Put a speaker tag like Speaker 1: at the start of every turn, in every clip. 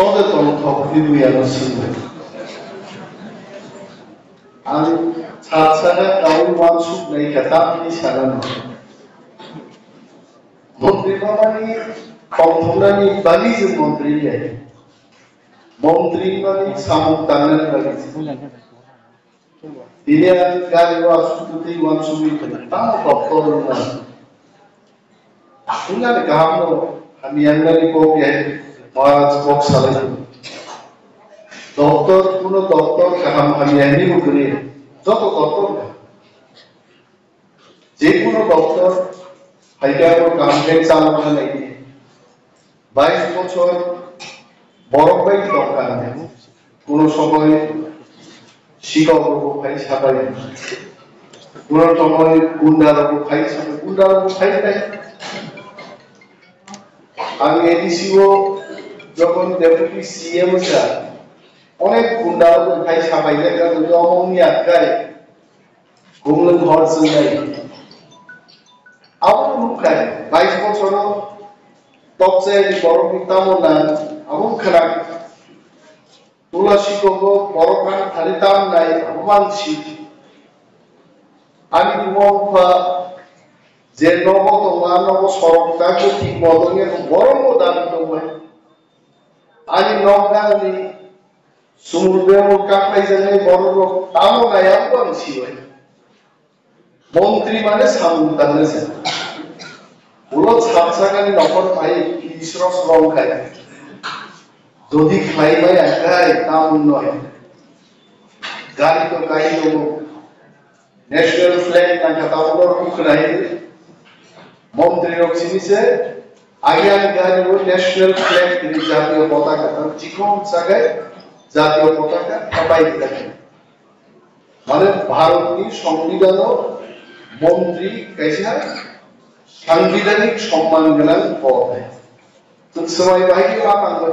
Speaker 1: সচেতন থকরিবুয়ানো শুনবে আমি ছাড়া কাউ মানসুক নাই খেতা আপনি সারানো মন্ত্রী মানে কমফুনানি বালিজ মন্ত্রী মন্ত্রী মানে সামুক টানের বালিজ তিনি গাড়ি ওয়াসুতি ওয়ানসুবি তাম দপ্তর না আপনার গাহাম আমি আঙ্গালি কোকে মহারাজ কক সালে দপ্তর কোন দপ্তর গাহাম আমি আনি করে যত দপ্তর যে কোনো দপ্তর হাইকার কামকে চালানো নাই 22 বছর বড় ভাই দরকার নেই কোন সময় শিক্ষক ভাই সাবাই কোন সময় গুন্ডার ভাই সাথে গুন্ডার ভাই নাই আমি এডিসিও যখন ডেপুটি সিএম স্যার অনেক গুন্ডার ভাই সাবাই লেখা যদি অমনি আটকায় ঘুমলেন ঘর চলে আবার মুখায় 22 বছর তপসের বড় পিতামো না আমন খারাপ তোলা শিক্ষক বড় কান খালিতাম নাই অপমান শিখ আমি মফা যে নগদ মানব সরকারকে ঠিক মতনের বড় দাবি দবাই আমি নগানি সমুদ্রের কাকাই জানে বড় লোক তামো নাই অপমান ছিল মন্ত্রী মানে সামুদ্রে ওলো ছাপসাগানি নকল পাই ইসরস রং খায় যদি খাই ভাই একাই তা নয় গাড়ি তো গাড়ি দেবো ন্যাশনাল ফ্ল্যাগ না খাতা ওর উখড়াই মন্ত্রী রক্ষিছে আগে আমি গাড়ি ও ন্যাশনাল ফ্ল্যাগ জাতীয় পতাকা চিকন জায়গায় জাতীয় পতাকা সবাই দেখে মানে ভারতীয় সংবিধান মন্ত্রী कैसा সাংবিধানিক সম্মান গেলেন পদ তো সময় ভাইকে বাপ আনবে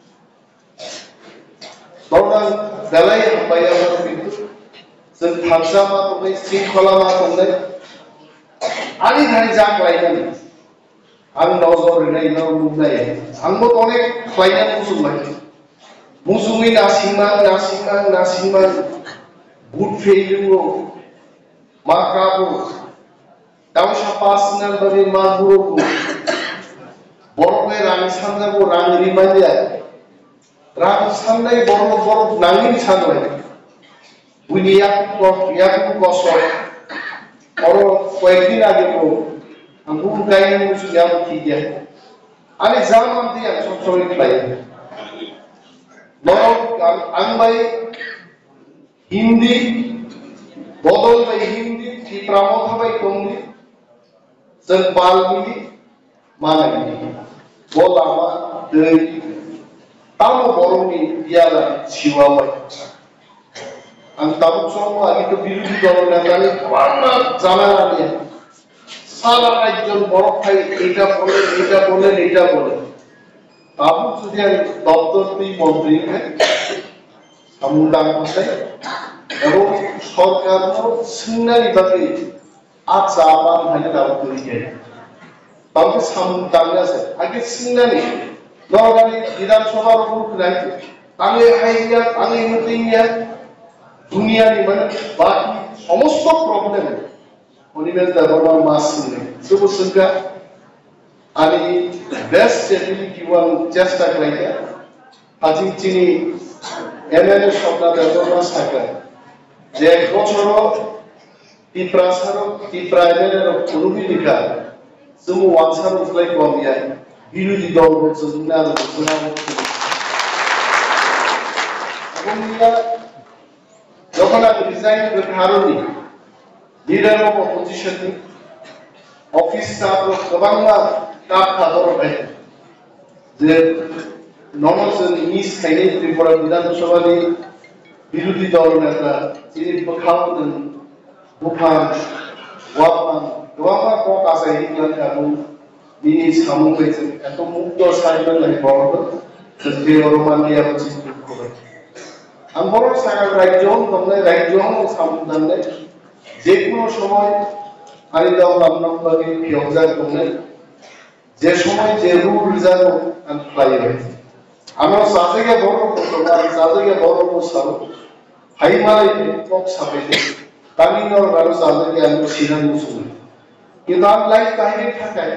Speaker 1: তখন বেলায় ভাই আমার কিন্তু যে ভাষা মা তোমরা শৃঙ্খলা মা তোমরা আনি ধানি যা করাইলেন আমি নজর নাই না মুখ নাই আমি তো অনেক ফাইনাল মুসুমি নাসিমা বুট ফেইলু মা কাবু তাও সাপাসনাল ভাবে মা গুরু বড়বে রানী সান্দাবো রানী মাইয়া রাম সান্দাই বড় বড় নাঙ্গিন সানয় বুনিয়া ইয়াকু কষ্ট আর কয়েকদিন আগে আমি গাইনি মুসু যাও ঠিক আছে আমি জামান দিয়া সব সময় খাই বড় আংবাই হিন্দি বদল বাই হিন্দি কি প্রামত বাই কমনি जों बालमिलि मालायनि बलामा दै तामो बर'नि बियाला सिवाबाय आं ताबुक समाव आगे तो बिरोधी दल नेतानि गोबां जानानै सारा राज्य बरफ खाय এটা বলে ताबुक যদি আমি দপ্তরটি মন্ত্রী সামুন্ডাং আছে এবং সরকার সিংনারি বাকি আচ্ছা আবার ভাই দাও করিয়ে তাহলে সামনে আছে আগে সিংনানি নরগানি বিধানসভার উপর রাইতে তাহলে হাইয়া আমি মিটিংয়া দুনিয়ানি মানে বাকি সমস্ত প্রবলেম পরিবেশ দেবনার মাস নিয়ে সুবসংখ্যা আমি বেস্ট এবিলিটি ওয়ান চেষ্টা করাইতে আজি চিনি এমএলএ সবটা দেবনার থাকে যে এক বছর টিপ্রাইমের অনুবি লিখা जों वानसार उफलाय कमिया बिरोधी दल जोंना যখন আমি রিজাইন করতে হারুনি leader of opposition office staff গোবাং কাপ খাদর ভাই যে নমজন মিস খাইনে ত্রিপুরা বিধানসভানি বিরোধী দল নেতা যিনি পখাউদন বুফান ওয়াপান গোবাং কক আসাই হিংলান বিনি সামুং হয়েছে এত মুক্ত সাইবেল নাই বড় যে রোমানিয়া পঁচিশ করে আমি বড় সাগর রাজ্য তোমরা রাজ্য সামুং দান্নে যে কোনো সময় আরি দাও নামনামবাগে ফিয়জা তোমরা যে সময় যে রুল জানো আমি ফ্লাই হয়েছে Ano saja baru pertemuan saja baru musal. Hai malah kok sampai deh. Kami nor baru saja anu sinan musuh. Kita live kahinet thakai.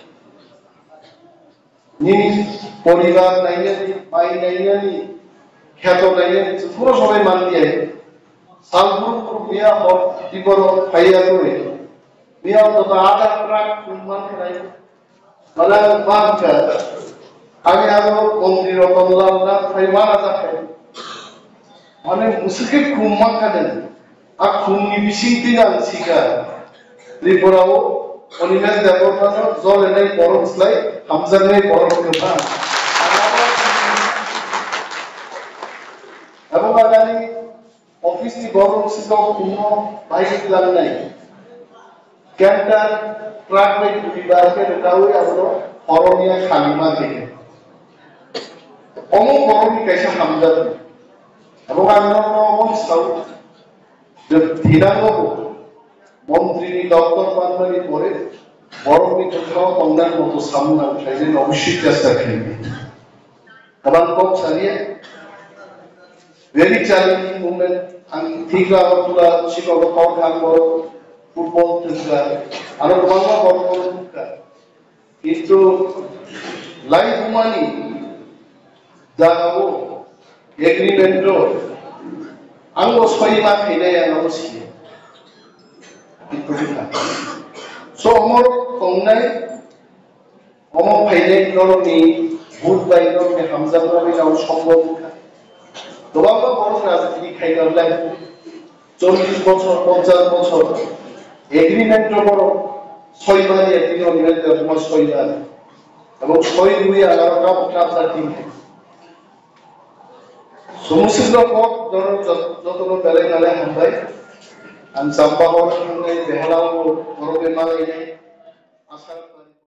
Speaker 1: Ni poribar nainya ni, mai nainya ni, khato nainya ni, semua sampai mandi aja. Salbur biya hor tibor kaya tu ni. Biya tu ada trak kumman kaya. Malah mangka. আমি আরো মন্ত্রী রতনলাল না ফাইমানা থাকে মানে মুসকে খুম্মা কাদেন আর খুম্নি বিসিংতি না seeker ত্রিপুরাও Animesh দেবতানো জল এনে বড় স্লাই হামজার নেই বড় কথা এবং আগামী অফিস নি বড় সিকা খুম্ম বাইক লাগ নাই ক্যান্টার ট্রাক বাই বিবারকে রেটাওই আবলো হরনিয়া খালিমা থেকে অমুক বড়নি কাইসা হামজাদ এবং আমরা অমন সাউ যে ধিনাঙ্গ মন্ত্রী দপ্তর বান্ধবী করে বড়নি কোথাও কন্যার মতো সামনা সেই অবশ্যই চেষ্টা খেলবে কারণ কম চালিয়ে ভেরি চ্যালেঞ্জিং মুভমেন্ট আমি ঠিক আগরতলা শিকাগো কাম বড় ফুটবল থেকে আরো বাংলা বড় বড় কিন্তু লাইফ মানি Jagawo agreement anggo soima khidaya namusi itu kita so omor kongnai omor phaidai norni bhut bai norni hamza norni naw সম্ভব dobangba boro রাজনীতি খাইবার লাগে 40 বছর 50 বছর এগ্রিমেন্ট বড় 6 মাস একদিন নিরন্তর তোমার 6 মাস এবং 6 দুই 11টা চার দিন সমুদ্র পথ যতন বেলে গেলে হামবাই আমি চাম্পা বড় সঙ্গে বেহালাও বড় বেমালাই আশা